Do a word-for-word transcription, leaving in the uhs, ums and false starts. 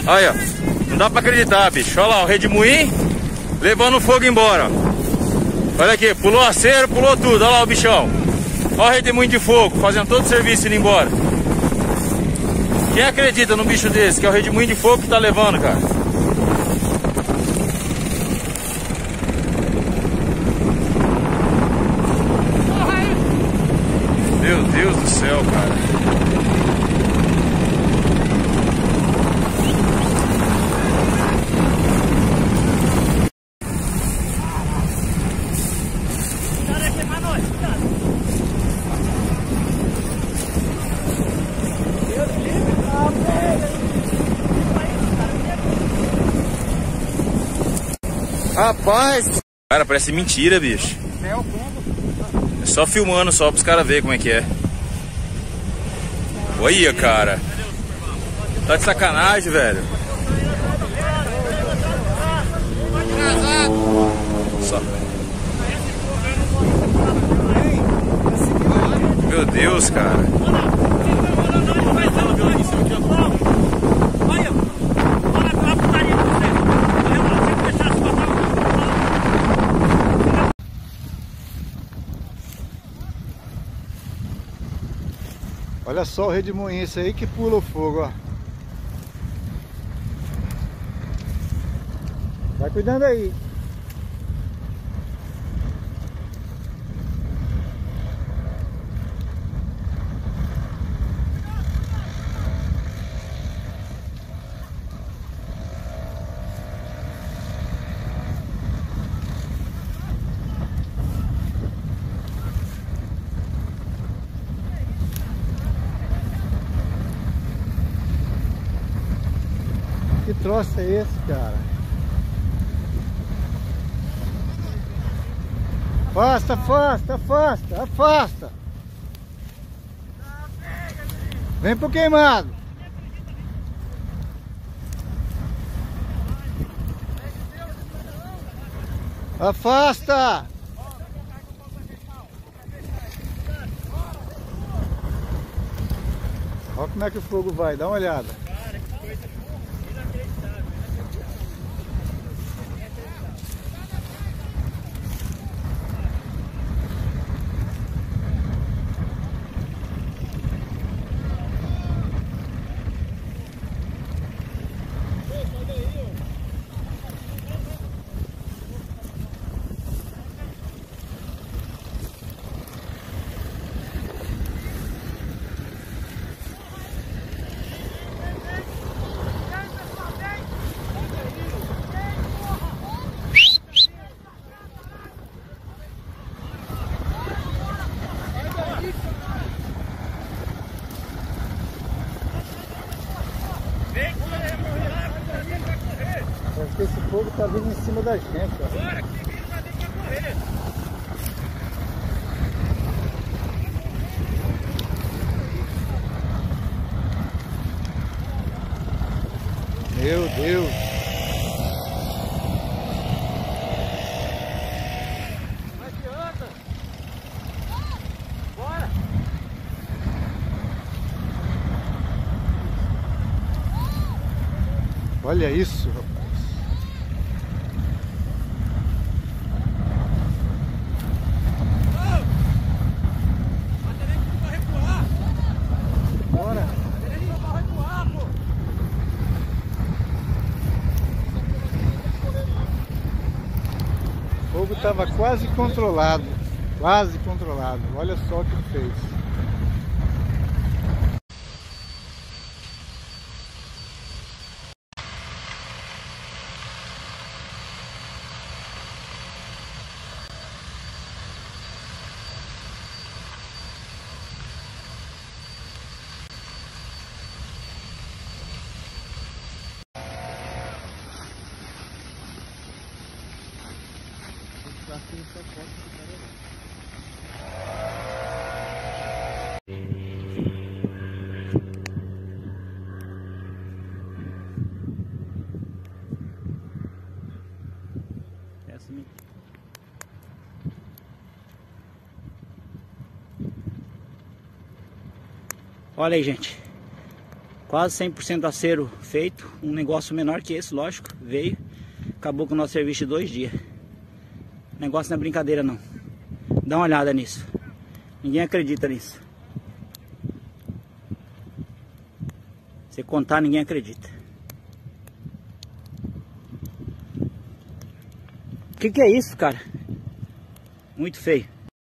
Olha, não dá pra acreditar, bicho. Olha lá, o redemoinho levando fogo embora. Olha aqui, pulou a cera, pulou tudo. Olha lá o bichão. Olha o redemoinho de fogo, fazendo todo o serviço indo embora. Quem acredita num bicho desse, que é o redemoinho de fogo que tá levando, cara? Meu Deus do céu, cara. Rapaz, cara, parece mentira, bicho. É só filmando só pros caras verem como é que é. Olha, cara. Tá de sacanagem, velho. Só. Meu Deus, cara. Olha só o redemoinho, esse aí que pula o fogo, ó. Vai cuidando aí. Que troço é esse, cara? Afasta, afasta, afasta, afasta. Vem pro queimado. Afasta. Olha como é que o fogo vai, dá uma olhada. Parece que esse fogo tá vindo em cima da gente, ó. Bora, que vira vai ter que correr. Meu Deus. Não adianta. Bora. Olha isso, rapaz. Bora. O fogo estava quase controlado. Quase controlado. Olha só o que ele fez. Olha aí, gente. Quase cem por cento acero feito. Um negócio menor que esse, lógico. Veio. Acabou com o nosso serviço de dois dias. O negócio não é brincadeira não. Dá uma olhada nisso. Ninguém acredita nisso. Se contar, ninguém acredita. O que que é isso, cara? Muito feio.